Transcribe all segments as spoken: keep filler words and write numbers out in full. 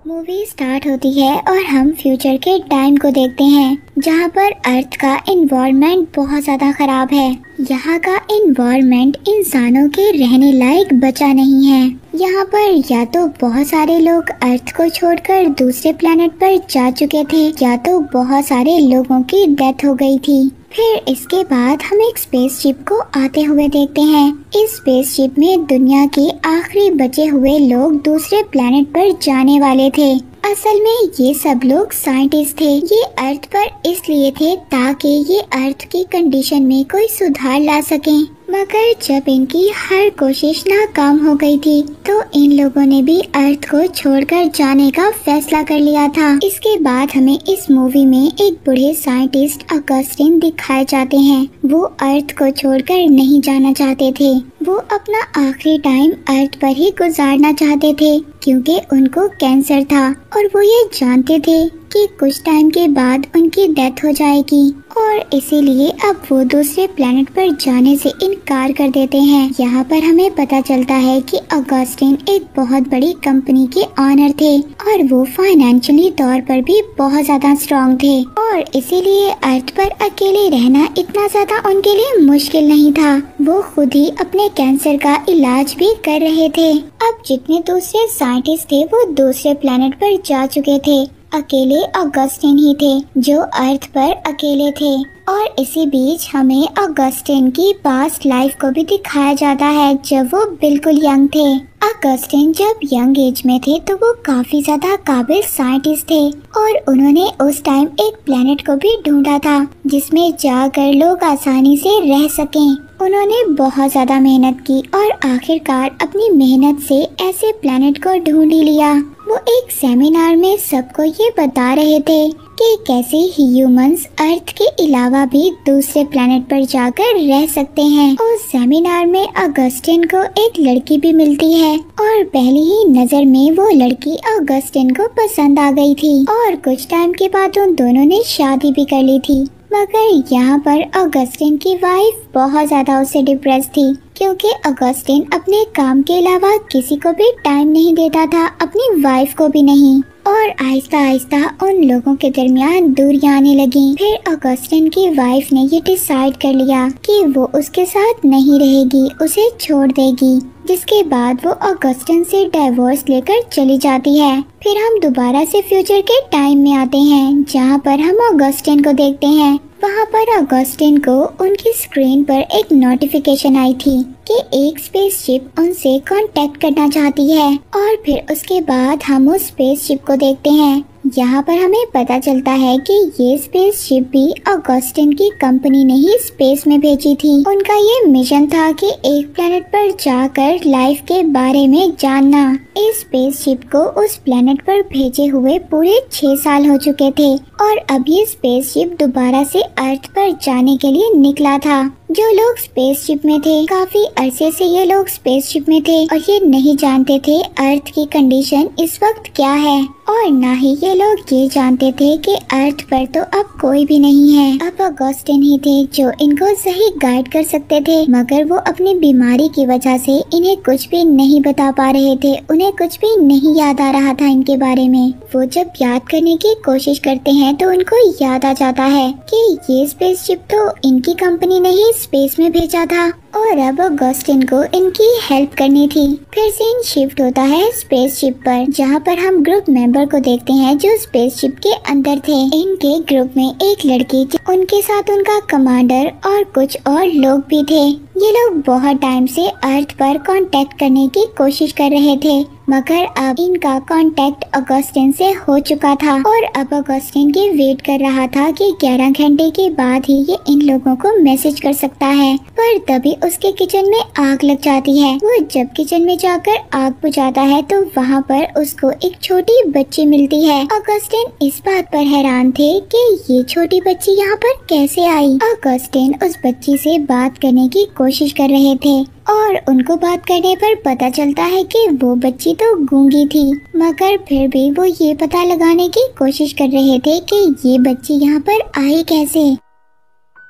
Movie start होती है और हम फ्यूचर के टाइम को देखते हैं जहाँ पर अर्थ का एनवायरनमेंट बहुत ज़्यादा ख़राब है। यहाँ का एनवायरनमेंट इंसानों के रहने लायक बचा नहीं है। यहाँ पर या तो बहुत सारे लोग अर्थ को छोड़कर दूसरे प्लेनेट पर जा चुके थे या तो बहुत सारे लोगों की डेथ हो गई थी। फिर इसके बाद हम एक स्पेसशिप को आते हुए देखते हैं। इस स्पेसशिप में दुनिया के आखिरी बचे हुए लोग दूसरे प्लेनेट पर जाने वाले थे। असल में ये सब लोग साइंटिस्ट थे। ये अर्थ पर इसलिए थे ताकि ये अर्थ की कंडीशन में कोई सुधार ला सकें। मगर जब इनकी हर कोशिश नाकाम हो गई थी तो इन लोगों ने भी अर्थ को छोड़कर जाने का फैसला कर लिया था। इसके बाद हमें इस मूवी में एक बूढ़े साइंटिस्ट ऑगस्टिन दिखाए जाते हैं। वो अर्थ को छोड़कर नहीं जाना चाहते थे। वो अपना आखिरी टाइम अर्थ पर ही गुजारना चाहते थे क्योंकि उनको कैंसर था और वो ये जानते थे कि कुछ टाइम के बाद उनकी डेथ हो जाएगी और इसीलिए अब वो दूसरे प्लेनेट पर जाने से इनकार कर देते हैं। यहाँ पर हमें पता चलता है कि ऑगस्टिन एक बहुत बड़ी कंपनी के ऑनर थे और वो फाइनेंशियली तौर पर भी बहुत ज्यादा स्ट्रॉन्ग थे और इसीलिए अर्थ पर अकेले रहना इतना ज्यादा उनके लिए मुश्किल नहीं था। वो खुद ही अपने कैंसर का इलाज भी कर रहे थे। अब जितने दूसरे साइंटिस्ट थे वो दूसरे प्लेनेट पर जा चुके थे। अकेले ऑगस्टिन ही थे जो अर्थ पर अकेले थे और इसी बीच हमें ऑगस्टिन की पास्ट लाइफ को भी दिखाया जाता है जब वो बिल्कुल यंग थे। ऑगस्टिन जब यंग एज में थे तो वो काफी ज्यादा काबिल साइंटिस्ट थे और उन्होंने उस टाइम एक प्लेनेट को भी ढूंढा था जिसमें जाकर लोग आसानी से रह सकें। उन्होंने बहुत ज्यादा मेहनत की और आखिरकार अपनी मेहनत से ऐसे प्लेनेट को ढूंढ ही लिया। वो एक सेमिनार में सबको ये बता रहे थे कि कैसे ह्यूमंस अर्थ के अलावा भी दूसरे प्लेनेट पर जाकर रह सकते हैं। उस सेमिनार में ऑगस्टिन को एक लड़की भी मिलती है और पहली ही नजर में वो लड़की ऑगस्टिन को पसंद आ गई थी और कुछ टाइम के बाद उन दोनों ने शादी भी कर ली थी। मगर यहाँ पर ऑगस्टिन की वाइफ बहुत ज्यादा उससे डिप्रेस थी क्योंकि ऑगस्टिन अपने काम के अलावा किसी को भी टाइम नहीं देता था, अपनी वाइफ को भी नहीं और आहिस्ता आहिस्ता उन लोगों के दरमियान दूरियां आने लगी। फिर ऑगस्टिन की वाइफ ने ये डिसाइड कर लिया कि वो उसके साथ नहीं रहेगी, उसे छोड़ देगी, जिसके बाद वो ऑगस्टिन से डिवोर्स लेकर चली जाती है। फिर हम दोबारा से फ्यूचर के टाइम में आते हैं जहाँ पर हम ऑगस्टिन को देखते हैं। वहाँ पर ऑगस्टिन को उनकी स्क्रीन पर एक नोटिफिकेशन आई थी कि एक स्पेसशिप उनसे कांटेक्ट करना चाहती है और फिर उसके बाद हम उस स्पेसशिप को देखते हैं। यहाँ पर हमें पता चलता है कि ये स्पेसशिप भी ऑगस्टिन की कंपनी ने ही स्पेस में भेजी थी। उनका ये मिशन था कि एक प्लेनेट पर जाकर लाइफ के बारे में जानना। इस स्पेसशिप को उस प्लेनेट पर भेजे हुए पूरे छह साल हो चुके थे और अब ये स्पेसशिप दोबारा से अर्थ पर जाने के लिए निकला था। जो लोग स्पेसशिप में थे, काफी अरसे से ये लोग स्पेसशिप में थे और ये नहीं जानते थे अर्थ की कंडीशन इस वक्त क्या है और ना ही ये लोग ये जानते थे कि अर्थ पर तो अब कोई भी नहीं है। अब ऑगस्टिन ही थे जो इनको सही गाइड कर सकते थे, मगर वो अपनी बीमारी की वजह से इन्हें कुछ भी नहीं बता पा रहे थे। उन्हें कुछ भी नहीं याद आ रहा था इनके बारे में। वो जब याद करने की कोशिश करते हैं तो उनको याद आ जाता है कि ये स्पेसशिप तो इनकी कंपनी ने ही स्पेस में भेजा था और अब ऑगस्टिन को इनकी हेल्प करनी थी। फिर सीन शिफ्ट होता है स्पेसशिप पर जहाँ पर हम ग्रुप मेंबर को देखते हैं जो स्पेसशिप के अंदर थे। इनके ग्रुप में एक लड़की, उनके साथ उनका कमांडर और कुछ और लोग भी थे। ये लोग बहुत टाइम से अर्थ पर कांटेक्ट करने की कोशिश कर रहे थे, मगर अब इनका कांटेक्ट ऑगस्टिन से हो चुका था और अब ऑगस्टिन की वेट कर रहा था कि ग्यारह घंटे के बाद ही ये इन लोगों को मैसेज कर सकता है। पर तभी उसके किचन में आग लग जाती है। वो जब किचन में जाकर आग बुझाता है तो वहाँ पर उसको एक छोटी बच्ची मिलती है। ऑगस्टिन इस बात पर हैरान थे कि ये छोटी बच्ची यहाँ पर कैसे आई। ऑगस्टिन उस बच्ची से बात करने की कोशिश कर रहे थे और उनको बात करने पर पता चलता है कि वो बच्ची तो गूंगी थी, मगर फिर भी वो ये पता लगाने की कोशिश कर रहे थे कि ये बच्ची यहाँ पर आई कैसे।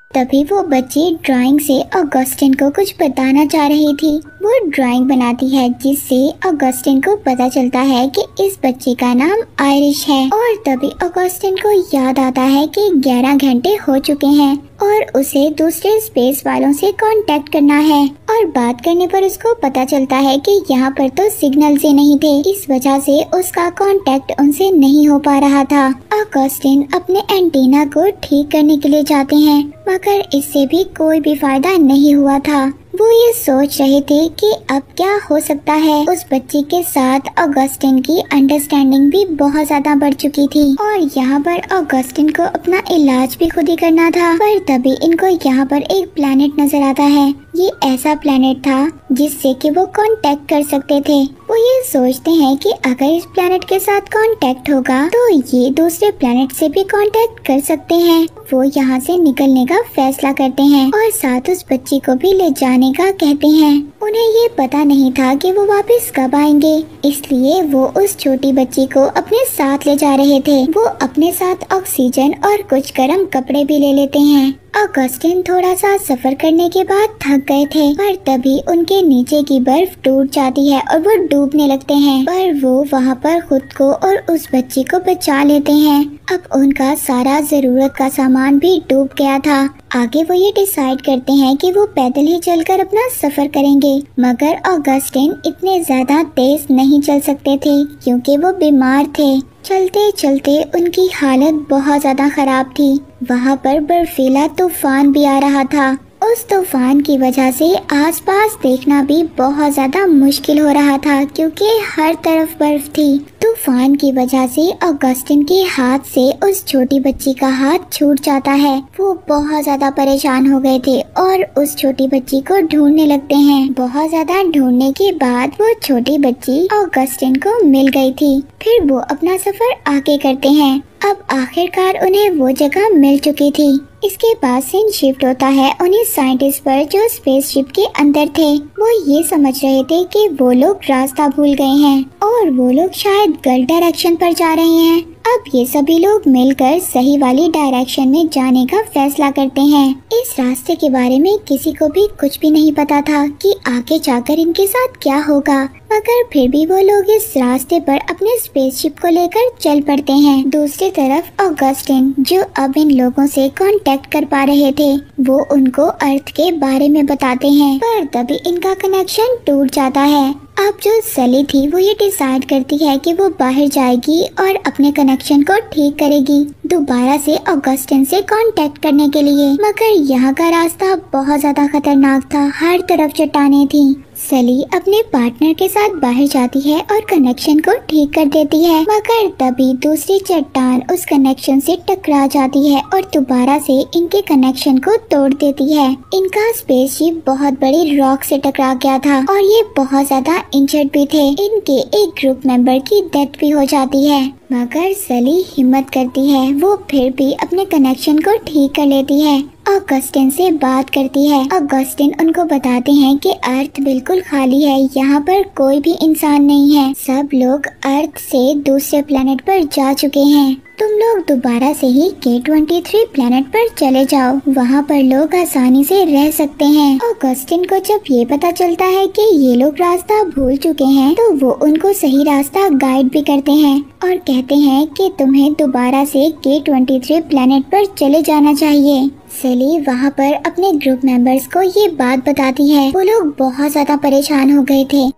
तभी वो बच्ची ड्राइंग से ऑगस्टिन को कुछ बताना चाह रही थी। वो ड्राइंग बनाती है जिससे ऑगस्टिन को पता चलता है कि इस बच्ची का नाम आयरिश है। और तभी ऑगस्टिन को याद आता है कि ग्यारह घंटे हो चुके हैं और उसे दूसरे स्पेस वालों से कांटेक्ट करना है। और बात करने पर उसको पता चलता है कि यहाँ पर तो सिग्नल से नहीं थे, इस वजह से उसका कांटेक्ट उनसे नहीं हो पा रहा था। ऑगस्टिन अपने एंटीना को ठीक करने के लिए जाते हैं, मगर इससे भी कोई भी फायदा नहीं हुआ था। वो ये सोच रहे थे कि अब क्या हो सकता है। उस बच्ची के साथ ऑगस्टिन की अंडरस्टैंडिंग भी बहुत ज्यादा बढ़ चुकी थी और यहाँ पर ऑगस्टिन को अपना इलाज भी खुद ही करना था। पर तभी इनको यहाँ पर एक प्लेनेट नजर आता है। ये ऐसा प्लेनेट था जिससे कि वो कांटेक्ट कर सकते थे। वो ये सोचते हैं कि अगर इस प्लेनेट के साथ कांटेक्ट होगा तो ये दूसरे प्लेनेट से भी कांटेक्ट कर सकते हैं। वो यहाँ से निकलने का फैसला करते हैं और साथ उस बच्ची को भी ले जाने का कहते हैं। उन्हें ये पता नहीं था कि वो वापस कब आएंगे, इसलिए वो उस छोटी बच्ची को अपने साथ ले जा रहे थे। वो अपने साथ ऑक्सीजन और कुछ गर्म कपड़े भी ले लेते हैं। ऑगस्टिन थोड़ा सा सफर करने के बाद थक गए थे, पर तभी उनके नीचे की बर्फ टूट जाती है और वो डूबने लगते हैं। पर वो वहाँ पर खुद को और उस बच्ची को बचा लेते हैं। अब उनका सारा जरूरत का सामान भी डूब गया था। आगे वो ये डिसाइड करते हैं कि वो पैदल ही चलकर अपना सफर करेंगे, मगर ऑगस्टिन इतने ज्यादा तेज नहीं चल सकते थे क्योंकि वो बीमार थे। चलते चलते उनकी हालत बहुत ज्यादा खराब थी। वहाँ पर बर्फीला तूफान भी आ रहा था। उस तूफान की वजह से आसपास देखना भी बहुत ज्यादा मुश्किल हो रहा था क्योंकि हर तरफ बर्फ थी। तूफान की वजह से ऑगस्टिन के हाथ से उस छोटी बच्ची का हाथ छूट जाता है। वो बहुत ज्यादा परेशान हो गए थे और उस छोटी बच्ची को ढूंढने लगते हैं। बहुत ज्यादा ढूंढने के बाद वो छोटी बच्ची ऑगस्टिन को मिल गई थी। फिर वो अपना सफर आगे करते हैं। अब आखिरकार उन्हें वो जगह मिल चुकी थी। इसके बाद सीन शिफ्ट होता है उन्हीं साइंटिस्ट पर जो स्पेसशिप के अंदर थे। वो ये समझ रहे थे कि वो लोग रास्ता भूल गए हैं और वो लोग शायद गलत डायरेक्शन पर जा रहे हैं। अब ये सभी लोग मिलकर सही वाली डायरेक्शन में जाने का फैसला करते हैं। इस रास्ते के बारे में किसी को भी कुछ भी नहीं पता था कि आगे जाकर इनके साथ क्या होगा, मगर फिर भी वो लोग इस रास्ते पर अपने स्पेसशिप को लेकर चल पड़ते हैं। दूसरी तरफ ऑगस्टिन, जो अब इन लोगों से कांटेक्ट कर पा रहे थे, वो उनको अर्थ के बारे में बताते हैं, पर तभी इनका कनेक्शन टूट जाता है। अब जो सली थी वो ये डिसाइड करती है कि वो बाहर जाएगी और अपने कनेक्शन को ठीक करेगी दोबारा से ऑगस्टिन से कांटेक्ट करने के लिए। मगर यहाँ का रास्ता बहुत ज्यादा खतरनाक था, हर तरफ चट्टानें थी। सली अपने पार्टनर के साथ बाहर जाती है और कनेक्शन को ठीक कर देती है, मगर तभी दूसरी चट्टान उस कनेक्शन से टकरा जाती है और दोबारा से इनके कनेक्शन को तोड़ देती है। इनका स्पेसशिप बहुत बड़ी रॉक से टकरा गया था और ये बहुत ज्यादा इंजर्ड भी थे। इनके एक ग्रुप मेंबर की डेथ भी हो जाती है, मगर सली हिम्मत करती है। वो फिर भी अपने कनेक्शन को ठीक कर लेती है। ऑगस्टिन से बात करती है। ऑगस्टिन उनको बताते हैं कि अर्थ बिल्कुल खाली है, यहाँ पर कोई भी इंसान नहीं है। सब लोग अर्थ से दूसरे प्लेनेट पर जा चुके हैं। तुम लोग दोबारा से ही के ट्वेंटी थ्री प्लेनेट पर चले जाओ, वहाँ पर लोग आसानी से रह सकते हैं। ऑगस्टिन को जब ये पता चलता है कि ये लोग रास्ता भूल चुके हैं, तो वो उनको सही रास्ता गाइड भी करते हैं और कहते हैं कि तुम्हें दोबारा से के ट्वेंटी थ्री प्लेनेट पर चले जाना चाहिए। सली वहाँ पर अपने ग्रुप मेंबर्स को ये बात बताती है। वो लोग बहुत ज्यादा परेशान हो गए थे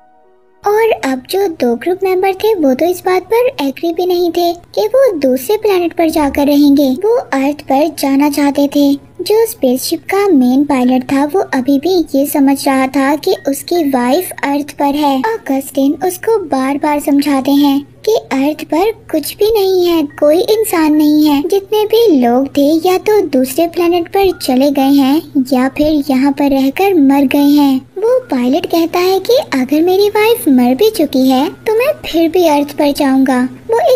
और अब जो दो ग्रुप मेंबर थे वो तो इस बात पर एग्री भी नहीं थे कि वो दूसरे प्लेनेट पर जाकर रहेंगे। वो अर्थ पर जाना चाहते थे। जो स्पेसशिप का मेन पायलट था वो अभी भी ये समझ रहा था कि उसकी वाइफ अर्थ पर है। ऑगस्टिन उसको बार बार समझाते हैं कि अर्थ पर कुछ भी नहीं है, कोई इंसान नहीं है। जितने भी लोग थे या तो दूसरे प्लेनेट पर चले गए हैं या फिर यहाँ पर रहकर मर गए हैं। वो पायलट कहता है कि अगर मेरी वाइफ मर भी चुकी है तो मैं फिर भी अर्थ पर जाऊंगा। वो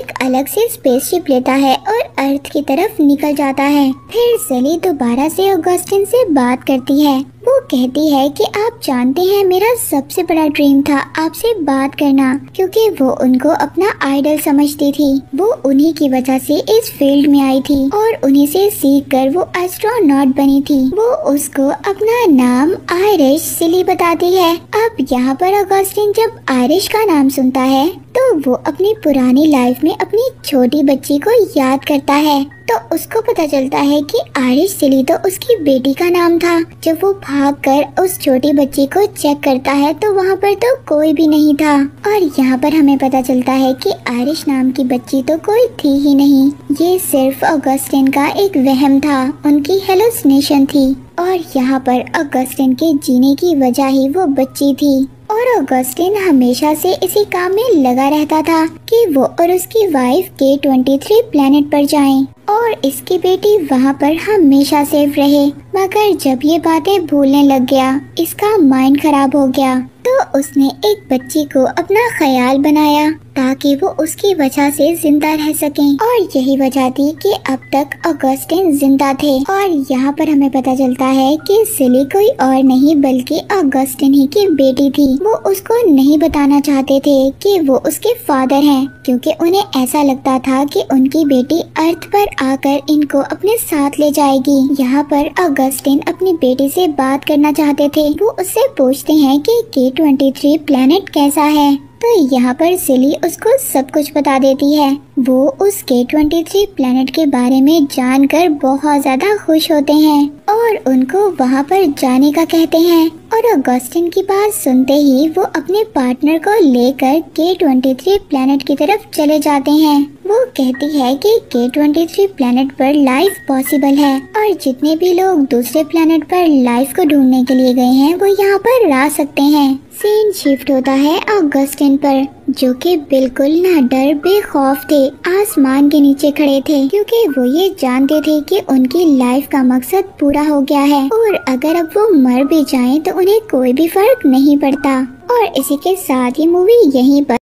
एक अलग से स्पेसशिप लेता है और अर्थ की तरफ निकल जाता है। फिर सेली दोबारा से ऑगस्टिन से बात करती है। वो कहती है कि आप जानते हैं मेरा सबसे बड़ा ड्रीम था आपसे बात करना, क्योंकि वो उनको अपना आइडल समझती थी। वो उन्हीं की वजह से इस फील्ड में आई थी और उन्हीं से सीख कर वो एस्ट्रोनॉट बनी थी। वो उसको अपना नाम आयरिश सिली बताती है। अब यहाँ पर ऑगस्टिन जब आयरिश का नाम सुनता है तो वो अपनी पुरानी लाइफ में अपनी छोटी बच्ची को याद करता है। तो उसको पता चलता है कि आयरिश सिली तो उसकी बेटी का नाम था। जब वो भागकर उस छोटी बच्ची को चेक करता है तो वहाँ पर तो कोई भी नहीं था और यहाँ पर हमें पता चलता है कि आयरिश नाम की बच्ची तो कोई थी ही नहीं। ये सिर्फ ऑगस्टिन का एक वहम था, उनकी हेलुसिनेशन थी और यहाँ पर ऑगस्टिन के जीने की वजह ही वो बच्ची थी। और ऑगस्टिन हमेशा से इसी काम में लगा रहता था कि वो और उसकी वाइफ के ट्वेंटी थ्री प्लेनेट पर जाएं और इसकी बेटी वहाँ पर हमेशा सेफ रहे। मगर जब ये बातें भूलने लग गया, इसका माइंड खराब हो गया, तो उसने एक बच्ची को अपना ख्याल बनाया ताकि वो उसकी वजह से जिंदा रह सकें। और यही वजह थी कि अब तक ऑगस्टिन जिंदा थे। और यहाँ पर हमें पता चलता है कि सिली कोई और नहीं बल्कि ऑगस्टिन ही की बेटी थी। वो उसको नहीं बताना चाहते थे कि वो उसके फादर हैं, क्योंकि उन्हें ऐसा लगता था कि उनकी बेटी अर्थ पर आकर इनको अपने साथ ले जाएगी। यहाँ पर ऑगस्टिन अपनी बेटी से बात करना चाहते थे। वो उससे पूछते हैं कि के ट्वेंटी थ्री प्लेनेट कैसा है। तो यहाँ पर सिली उसको सब कुछ बता देती है। वो उस के ट्वेंटी थ्री प्लेनेट के बारे में जानकर बहुत ज्यादा खुश होते हैं और उनको वहाँ पर जाने का कहते हैं। और ऑगस्टिन की बात सुनते ही वो अपने पार्टनर को लेकर के ट्वेंटी थ्री प्लेनेट की तरफ चले जाते हैं। वो कहती है कि के ट्वेंटी थ्री प्लेनेट पर लाइफ पॉसिबल है और जितने भी लोग दूसरे प्लेनेट पर लाइफ को ढूंढने के लिए गए हैं वो यहाँ पर आ सकते हैं। सीन शिफ्ट होता है ऑगस्टिन पर, जो कि बिल्कुल ना डर बेखौफ थे, आसमान के नीचे खड़े थे, क्योंकि वो ये जानते थे कि उनकी लाइफ का मकसद पूरा हो गया है और अगर अब वो मर भी जाएं तो उन्हें कोई भी फर्क नहीं पड़ता। और इसी के साथ ये मूवी यहीं पर